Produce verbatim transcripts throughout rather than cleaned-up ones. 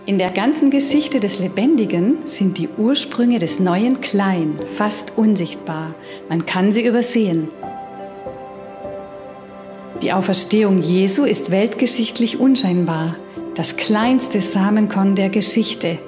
In der ganzen Geschichte des Lebendigen sind die Ursprünge des Neuen klein, fast unsichtbar. Man kann sie übersehen. Die Auferstehung Jesu ist weltgeschichtlich unscheinbar, das kleinste Samenkorn der Geschichte.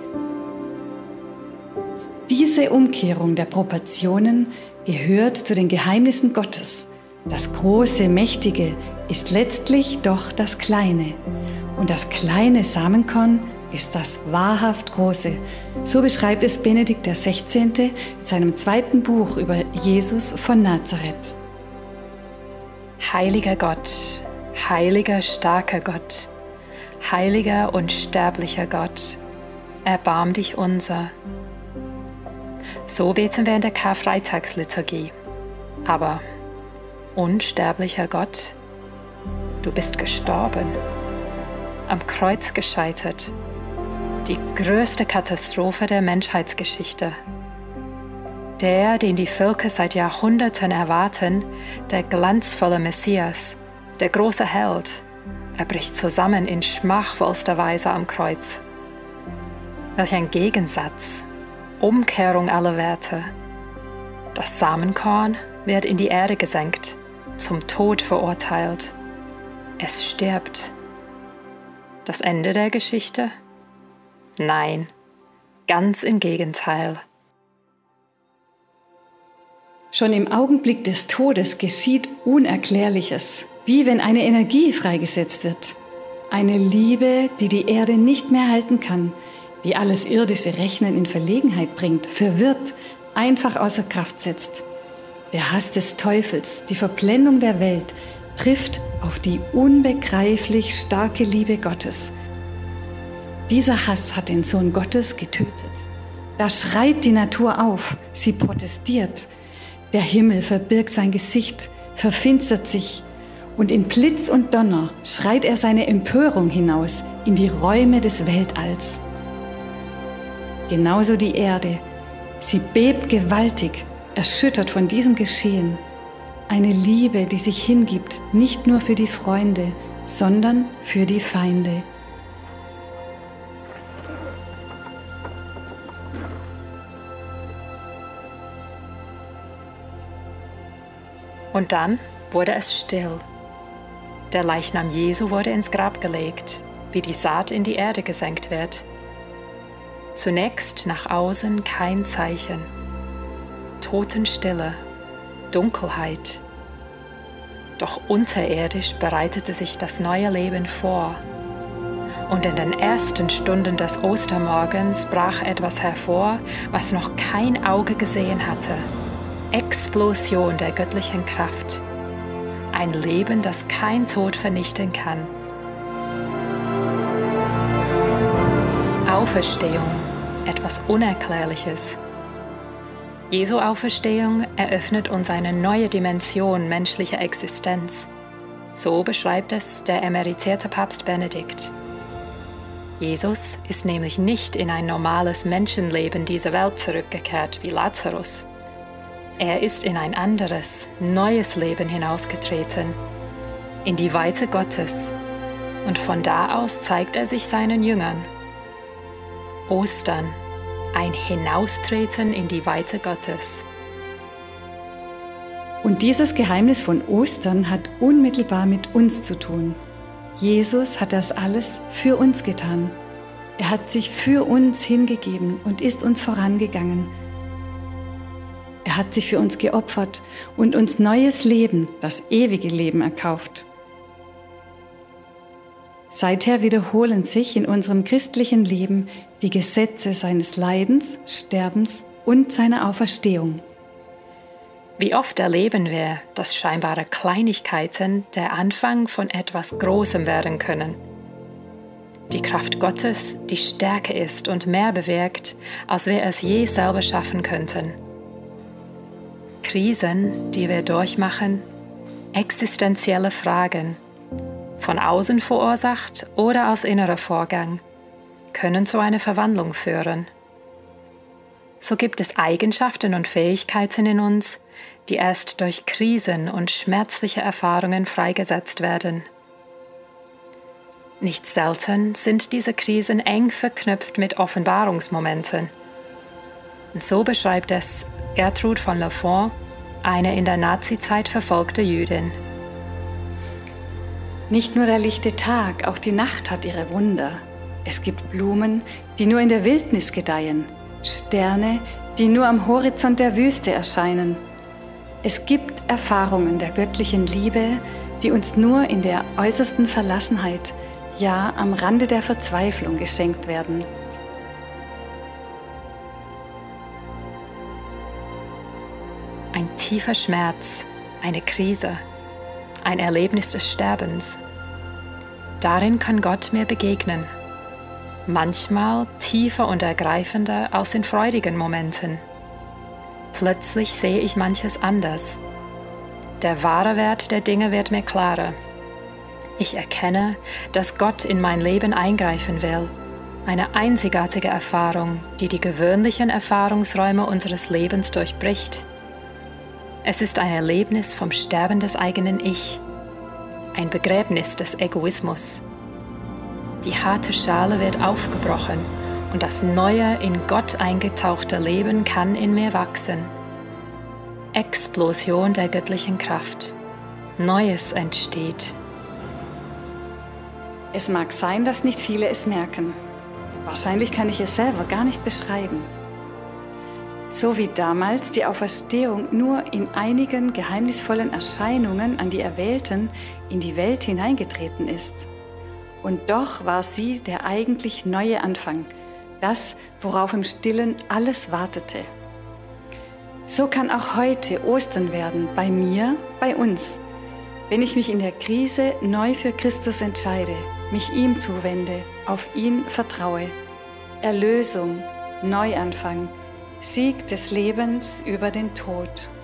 Diese Umkehrung der Proportionen gehört zu den Geheimnissen Gottes. Das große, mächtige ist letztlich doch das Kleine. Und das kleine Samenkorn ist das wahrhaft Große. So beschreibt es Benedikt der Sechzehnte in seinem zweiten Buch über Jesus von Nazareth. Heiliger Gott, heiliger, starker Gott, heiliger, unsterblicher Gott, erbarm dich unser. So beten wir in der Karfreitagsliturgie. Aber, unsterblicher Gott, du bist gestorben, am Kreuz gescheitert, die größte Katastrophe der Menschheitsgeschichte. Der, den die Völker seit Jahrhunderten erwarten, der glanzvolle Messias, der große Held, er bricht zusammen in schmachvollster Weise am Kreuz. Welch ein Gegensatz, Umkehrung aller Werte. Das Samenkorn wird in die Erde gesenkt, zum Tod verurteilt. Es stirbt. Das Ende der Geschichte? Nein, ganz im Gegenteil. Schon im Augenblick des Todes geschieht Unerklärliches, wie wenn eine Energie freigesetzt wird. Eine Liebe, die die Erde nicht mehr halten kann, die alles irdische Rechnen in Verlegenheit bringt, verwirrt, einfach außer Kraft setzt. Der Hass des Teufels, die Verblendung der Welt, trifft auf die unbegreiflich starke Liebe Gottes. Dieser Hass hat den Sohn Gottes getötet. Da schreit die Natur auf, sie protestiert. Der Himmel verbirgt sein Gesicht, verfinstert sich und in Blitz und Donner schreit er seine Empörung hinaus in die Räume des Weltalls. Genauso die Erde, sie bebt gewaltig, erschüttert von diesem Geschehen. Eine Liebe, die sich hingibt, nicht nur für die Freunde, sondern für die Feinde. Und dann wurde es still. Der Leichnam Jesu wurde ins Grab gelegt, wie die Saat in die Erde gesenkt wird. Zunächst nach außen kein Zeichen. Totenstille, Dunkelheit. Doch unterirdisch bereitete sich das neue Leben vor. Und in den ersten Stunden des Ostermorgens brach etwas hervor, was noch kein Auge gesehen hatte. Explosion der göttlichen Kraft. Ein Leben, das kein Tod vernichten kann. Auferstehung, etwas Unerklärliches. Jesu Auferstehung eröffnet uns eine neue Dimension menschlicher Existenz. So beschreibt es der emeritierte Papst Benedikt. Jesus ist nämlich nicht in ein normales Menschenleben dieser Welt zurückgekehrt wie Lazarus. Er ist in ein anderes, neues Leben hinausgetreten, in die Weite Gottes, und von da aus zeigt er sich seinen Jüngern. Ostern, ein Hinaustreten in die Weite Gottes. Und dieses Geheimnis von Ostern hat unmittelbar mit uns zu tun. Jesus hat das alles für uns getan. Er hat sich für uns hingegeben und ist uns vorangegangen. Er hat sich für uns geopfert und uns neues Leben, das ewige Leben, erkauft. Seither wiederholen sich in unserem christlichen Leben die Gesetze seines Leidens, Sterbens und seiner Auferstehung. Wie oft erleben wir, dass scheinbare Kleinigkeiten der Anfang von etwas Großem werden können. Die Kraft Gottes, die stärker ist und mehr bewirkt, als wir es je selber schaffen könnten. Krisen, die wir durchmachen, existenzielle Fragen, von außen verursacht oder als innerer Vorgang, können zu einer Verwandlung führen. So gibt es Eigenschaften und Fähigkeiten in uns, die erst durch Krisen und schmerzliche Erfahrungen freigesetzt werden. Nicht selten sind diese Krisen eng verknüpft mit Offenbarungsmomenten. Und so beschreibt es Gertrud von Lafont, eine in der Nazizeit verfolgte Jüdin. Nicht nur der lichte Tag, auch die Nacht hat ihre Wunder. Es gibt Blumen, die nur in der Wildnis gedeihen, Sterne, die nur am Horizont der Wüste erscheinen. Es gibt Erfahrungen der göttlichen Liebe, die uns nur in der äußersten Verlassenheit, ja am Rande der Verzweiflung geschenkt werden. Ein tiefer Schmerz, eine Krise, ein Erlebnis des Sterbens. Darin kann Gott mir begegnen. Manchmal tiefer und ergreifender als in freudigen Momenten. Plötzlich sehe ich manches anders. Der wahre Wert der Dinge wird mir klarer. Ich erkenne, dass Gott in mein Leben eingreifen will. Eine einzigartige Erfahrung, die die gewöhnlichen Erfahrungsräume unseres Lebens durchbricht. Es ist ein Erlebnis vom Sterben des eigenen Ich, ein Begräbnis des Egoismus. Die harte Schale wird aufgebrochen und das neue, in Gott eingetauchte Leben kann in mir wachsen. Explosion der göttlichen Kraft. Neues entsteht. Es mag sein, dass nicht viele es merken. Wahrscheinlich kann ich es selber gar nicht beschreiben. So wie damals die Auferstehung nur in einigen geheimnisvollen Erscheinungen an die Erwählten in die Welt hineingetreten ist. Und doch war sie der eigentlich neue Anfang, das, worauf im Stillen alles wartete. So kann auch heute Ostern werden, bei mir, bei uns, wenn ich mich in der Krise neu für Christus entscheide, mich ihm zuwende, auf ihn vertraue. Erlösung, Neuanfang, Sieg des Lebens über den Tod.